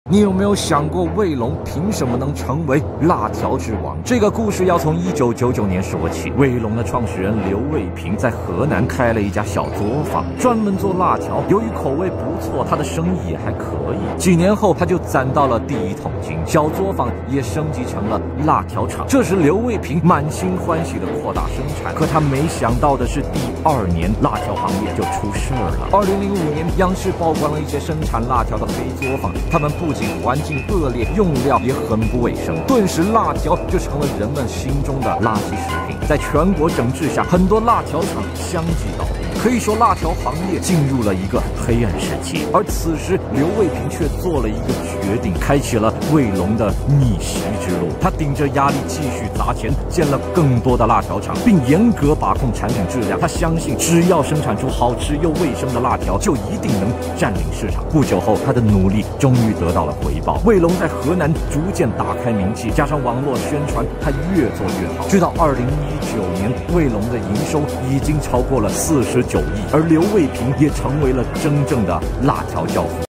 你有没有想过卫龙凭什么能成为辣条之王？这个故事要从1999年说起。卫龙的创始人刘卫平在河南开了一家小作坊，专门做辣条。由于口味不错，他的生意也还可以。几年后，他就攒到了第一桶金，小作坊也升级成了辣条厂。这时，刘卫平满心欢喜地扩大生产，可他没想到的是，第2年辣条行业就出事了。2005年，央视曝光了一些生产辣条的黑作坊，他们不仅环境恶劣，用料也很不卫生，顿时辣条就成了人们心中的垃圾食品。在全国整治下，很多辣条厂相继倒闭，可以说辣条行业进入了一个黑暗时期。而此时，刘卫平却做了一个决定，开启了卫龙的逆袭之路。他顶着压力继续砸钱，建了更多的辣条厂，并严格把控产品质量。他相信，只要生产出好吃又卫生的辣条，就一定能占领市场。不久后，他的努力终于得到了回报。卫龙在河南逐渐打开名气，加上网络宣传，他越做越好。直到2019年，卫龙的营收已经超过了49亿，而刘卫平也成为了真正的辣条教父。